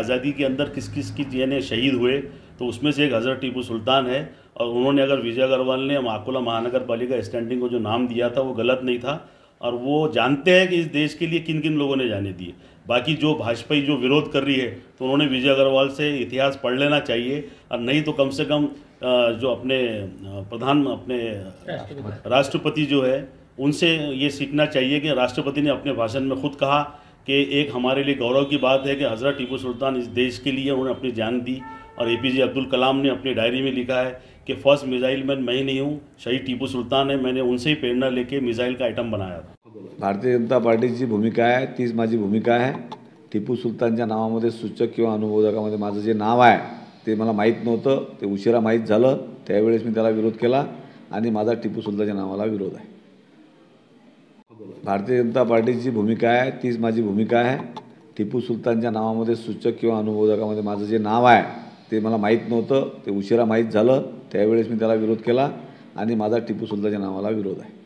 आज़ादी के अंदर किस किस की यानी शहीद हुए, तो उसमें से एक हज़रत टीपू सुल्तान है। और उन्होंने अगर विजय अग्रवाल ने अकोला महानगर पालिका स्टैंडिंग को जो नाम दिया था वो गलत नहीं था, और वो जानते हैं कि इस देश के लिए किन किन लोगों ने जाने दिए। बाकी जो भाजपा जो विरोध कर रही है, तो उन्होंने विजय अग्रवाल से इतिहास पढ़ लेना चाहिए, और नहीं तो कम से कम जो अपने राष्ट्रपति जो है उनसे ये सीखना चाहिए कि राष्ट्रपति ने अपने भाषण में खुद कहा कि एक हमारे लिए गौरव की बात है कि हज़रत टीपू सुल्तान इस देश के लिए उन्होंने अपनी जान दी। और एपीजे अब्दुल कलाम ने अपनी डायरी में लिखा है कि फर्स्ट मिसाइल मैन मैं ही नहीं हूँ, शहीद टीपू सुल्तान है, मैंने उनसे ही प्रेरणा लेके मिसाइल का आइटम बनाया था। भारतीय जनता पार्टीची भूमिका आहे तीच माझी भूमिका आहे। टिपू सुलतानच्या नावामध्ये सूचक किंवा अनुमोदकामध्ये माझं जे नाव आहे ते मला माहीत नव्हतं, ते उशिरा माहीत झालं, त्यावेळेस मी त्याला विरोध केला आणि माझा टिपू सुलतानच्या नावाला विरोध आहे। भारतीय जनता पार्टीची भूमिका आहे तीच माझी भूमिका आहे। टिपू सुलतानच्या नावामध्ये सूचक किंवा अनुमोदकामध्ये माझं जे नाव आहे ते मला माहीत नव्हतं, ते उशिरा माहीत झालं, त्यावेळेस मी त्याला विरोध केला आणि माझा टिपू सुलतानच्या नावाला विरोध आहे।